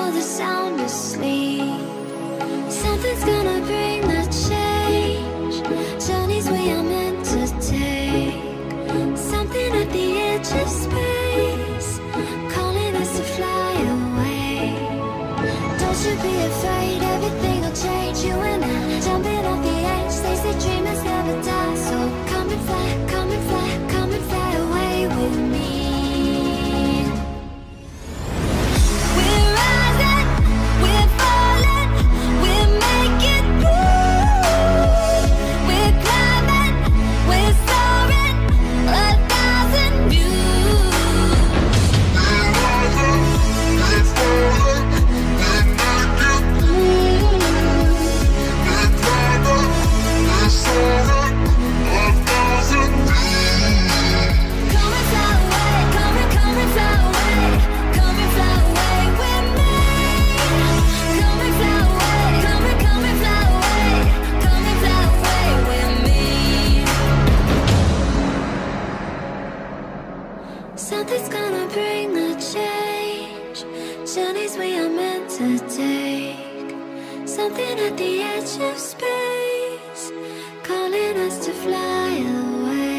world is sound asleep. Something's gonna bring the change. Journeys we are meant to take. Something at the edge of space, calling us to fly away. Don't you be afraid, everything will change. You and I, jumping off the edge. They say dreamers never die, so come and fly, come and fly, come and fly away with me. Something's gonna bring the change. Journeys we are meant to take. Something at the edge of space, calling us to fly away.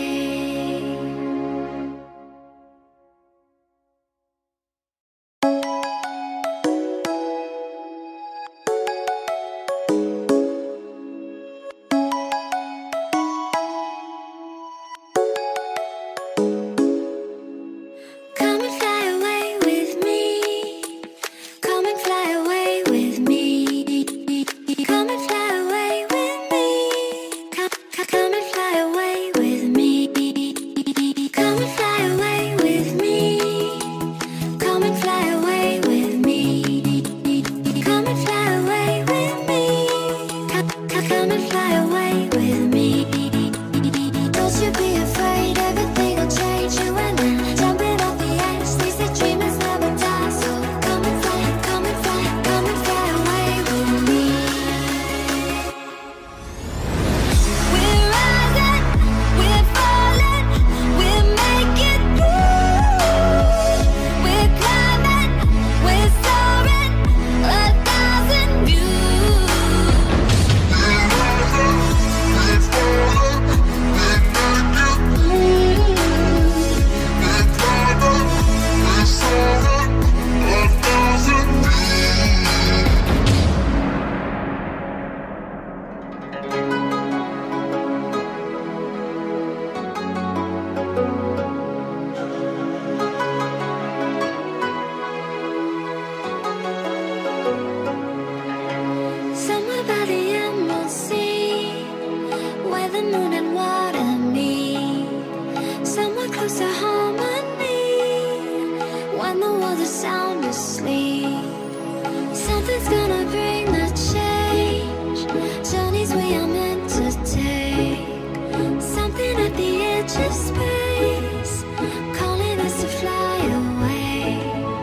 Something's gonna bring the change. Journeys we are meant to take. Something at the edge of space, calling us to fly away.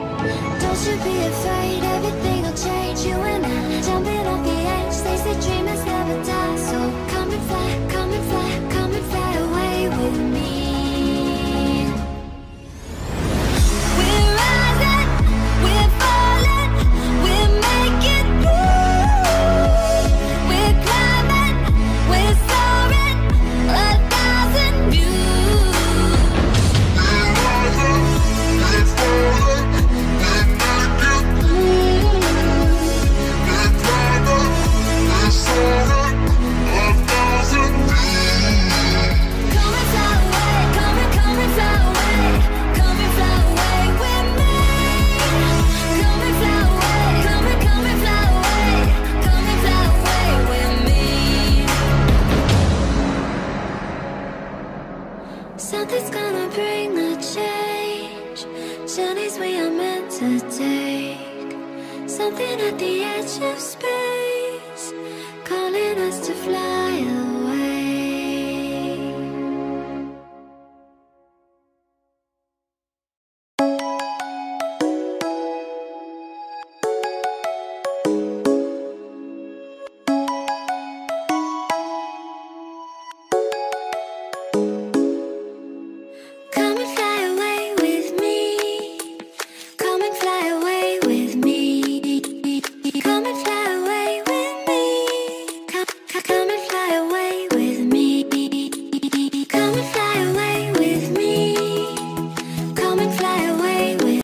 Don't you be afraid, everything will change. You and I, jumping off the edge. They say dreamers never die, so come and fly, come and fly, come and fly away with me. Something's gonna bring the change. Journeys we are meant to take. Something at the edge of space, calling us to fly.